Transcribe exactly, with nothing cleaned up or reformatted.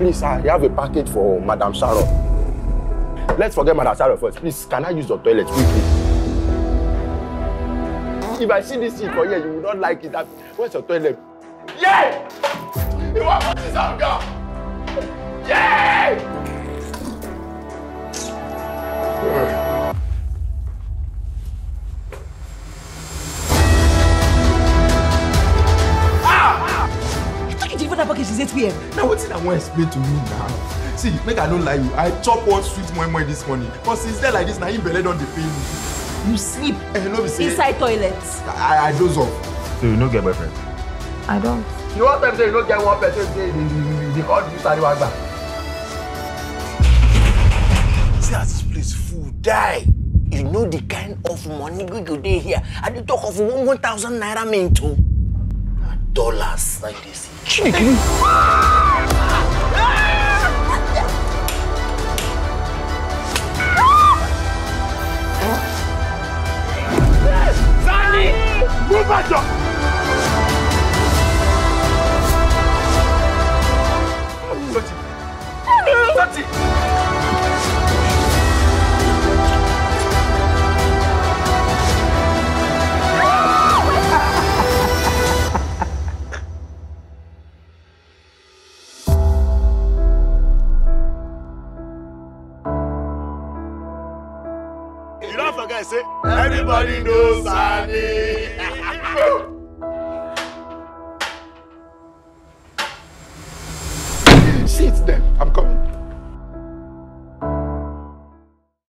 please, I have a package for Madam Sharon. Let's forget Madam Sharon first. Please, can I use your toilet quickly? If I see this thing for here, you will not like it. Where's your toilet? Yeah! You want to put this on, girl? Yeah! That package is eight p m Now what did I want to explain to you now? See, make I don't lie you. I chop one sweet moi moi this morning. But since then like this, now you belly don't pay me. You sleep eh, no, say, inside toilets. I, I doze off. So you no get boyfriend? I don't. You want them to say you don't get one person, they, they, they call you Sariwagba. See as this place full die. You know the kind of money we go there here. I dey talk of one one thousand naira mean too. Dollars like this. Chicken. Zani! Move back up! Sati! Sati! You don't forget, say, everybody knows Zani. Shit them.